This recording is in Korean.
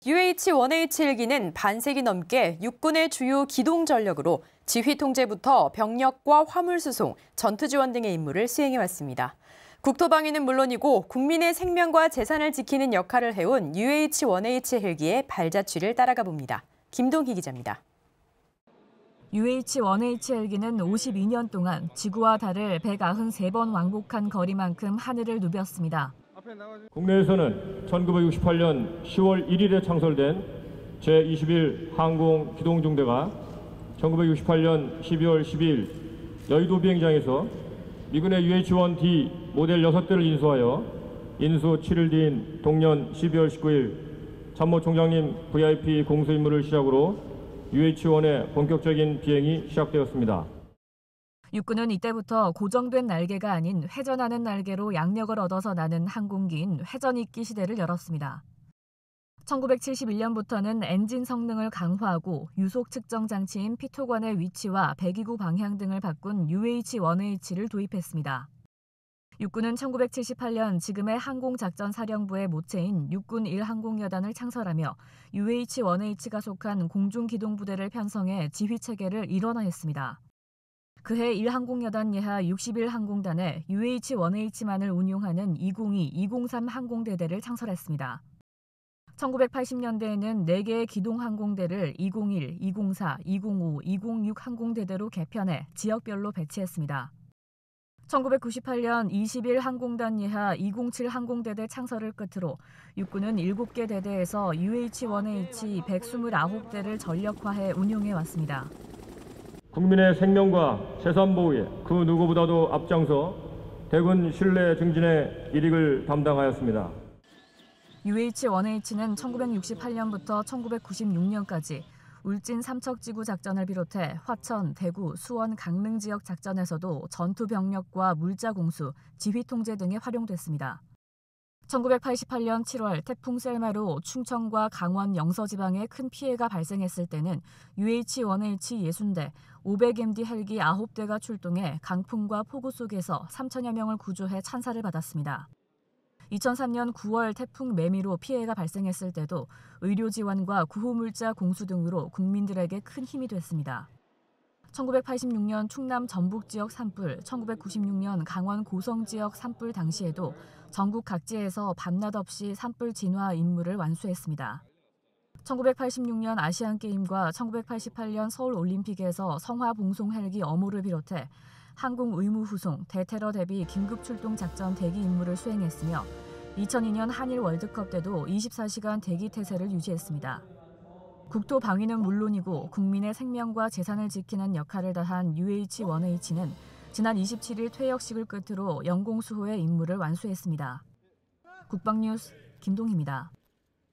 UH-1H 헬기는 반세기 넘게 육군의 주요 기동 전력으로 지휘 통제부터 병력과 화물 수송, 전투 지원 등의 임무를 수행해왔습니다. 국토 방위는 물론이고 국민의 생명과 재산을 지키는 역할을 해온 UH-1H 헬기의 발자취를 따라가 봅니다. 김동희 기자입니다. UH-1H 헬기는 52년 동안 지구와 달을 193번 왕복한 거리만큼 하늘을 누볐습니다. 국내에서는 1968년 10월 1일에 창설된 제21 항공기동중대가 1968년 12월 12일 여의도 비행장에서 미군의 UH-1D 모델 6대를 인수하여 인수 7일 뒤인 동년 12월 19일 참모총장님 VIP 공수 임무를 시작으로 UH-1의 본격적인 비행이 시작되었습니다. 육군은 이때부터 고정된 날개가 아닌 회전하는 날개로 양력을 얻어서 나는 항공기인 회전익기 시대를 열었습니다. 1971년부터는 엔진 성능을 강화하고 유속 측정 장치인 피토관의 위치와 배기구 방향 등을 바꾼 UH-1H를 도입했습니다. 육군은 1978년 지금의 항공작전사령부의 모체인 육군 1항공여단을 창설하며 UH-1H가 속한 공중기동부대를 편성해 지휘체계를 일원화했습니다. 그해 1항공여단 예하 61항공단에 UH-1H만을 운용하는 202, 203 항공대대를 창설했습니다. 1980년대에는 4개의 기동항공대를 201, 204, 205, 206 항공대대로 개편해 지역별로 배치했습니다. 1998년 21항공단 예하 207 항공대대 창설을 끝으로 육군은 7개 대대에서 UH-1H 129대를 전력화해 운용해왔습니다. 국민의 생명과 재산 보호에 그 누구보다도 앞장서 대군 신뢰 증진의 일익을 담당하였습니다. UH-1H는 1968년부터 1996년까지 울진 삼척지구 작전을 비롯해 화천, 대구, 수원, 강릉 지역 작전에서도 전투 병력과 물자 공수, 지휘 통제 등에 활용됐습니다. 1988년 7월 태풍 셀마로 충청과 강원 영서 지방에 큰 피해가 발생했을 때는 UH-1H 60대, 500MD 헬기 9대가 출동해 강풍과 폭우 속에서 3천여 명을 구조해 찬사를 받았습니다. 2003년 9월 태풍 매미로 피해가 발생했을 때도 의료 지원과 구호물자 공수 등으로 국민들에게 큰 힘이 됐습니다. 1986년 충남 전북 지역 산불, 1996년 강원 고성 지역 산불 당시에도 전국 각지에서 밤낮 없이 산불 진화 임무를 완수했습니다. 1986년 아시안게임과 1988년 서울올림픽에서 성화봉송 헬기 어모를 비롯해 항공 의무 후송, 대테러 대비 긴급 출동 작전 대기 임무를 수행했으며 2002년 한일 월드컵 때도 24시간 대기 태세를 유지했습니다. 국토 방위는 물론이고 국민의 생명과 재산을 지키는 역할을 다한 UH-1H는 지난 27일 퇴역식을 끝으로 영공수호의 임무를 완수했습니다. 국방뉴스 김동희입니다.